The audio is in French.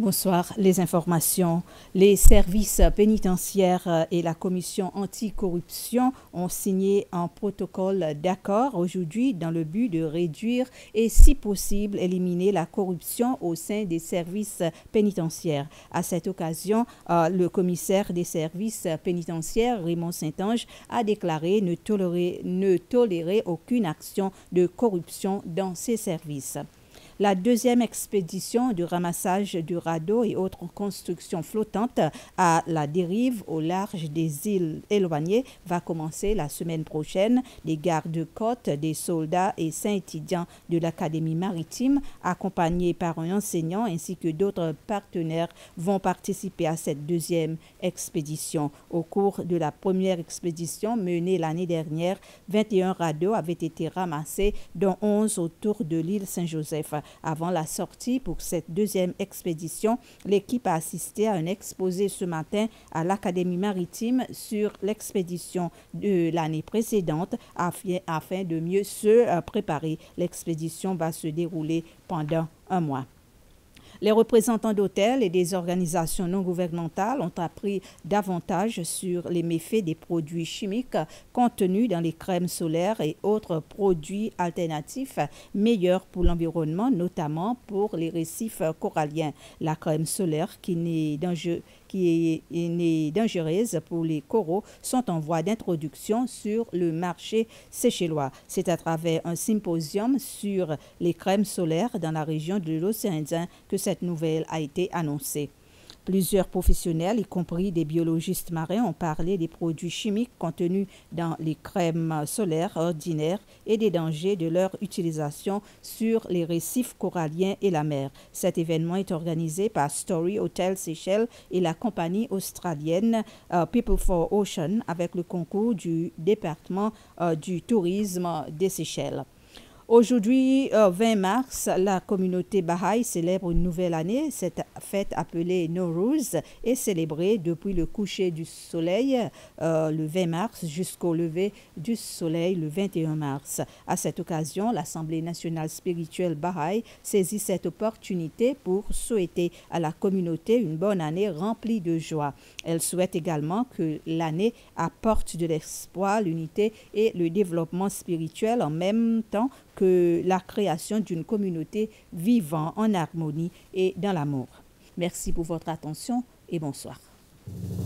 Bonsoir. Les informations. Les services pénitentiaires et la commission anticorruption ont signé un protocole d'accord aujourd'hui dans le but de réduire et, si possible, éliminer la corruption au sein des services pénitentiaires. À cette occasion, le commissaire des services pénitentiaires, Raymond Saint-Ange, a déclaré ne tolérer aucune action de corruption dans ces services. La deuxième expédition de ramassage du radeau et autres constructions flottantes à la dérive au large des îles éloignées va commencer la semaine prochaine. Les gardes-côtes, des soldats et 5 étudiants de l'Académie maritime, accompagnés par un enseignant ainsi que d'autres partenaires, vont participer à cette deuxième expédition. Au cours de la première expédition menée l'année dernière, 21 radeaux avaient été ramassés, dont 11 autour de l'île Saint-Joseph. Avant la sortie pour cette deuxième expédition, l'équipe a assisté à un exposé ce matin à l'Académie maritime sur l'expédition de l'année précédente afin de mieux se préparer. L'expédition va se dérouler pendant un mois. Les représentants d'hôtels et des organisations non gouvernementales ont appris davantage sur les méfaits des produits chimiques contenus dans les crèmes solaires et autres produits alternatifs meilleurs pour l'environnement, notamment pour les récifs coralliens. La crème solaire, qui est dangereuse pour les coraux, sont en voie d'introduction sur le marché séchellois. C'est à travers un symposium sur les crèmes solaires dans la région de l'océan Indien que cette nouvelle a été annoncée. Plusieurs professionnels, y compris des biologistes marins, ont parlé des produits chimiques contenus dans les crèmes solaires ordinaires et des dangers de leur utilisation sur les récifs coralliens et la mer. Cet événement est organisé par Story Hotel Seychelles et la compagnie australienne People for Ocean avec le concours du département du tourisme des Seychelles. Aujourd'hui, 20 mars, la communauté Baha'i célèbre une nouvelle année. Cette fête appelée Nowruz est célébrée depuis le coucher du soleil le 20 mars jusqu'au lever du soleil le 21 mars. À cette occasion, l'Assemblée nationale spirituelle Baha'i saisit cette opportunité pour souhaiter à la communauté une bonne année remplie de joie. Elle souhaite également que l'année apporte de l'espoir, l'unité et le développement spirituel en même temps que la création d'une communauté vivant en harmonie et dans l'amour. Merci pour votre attention et bonsoir.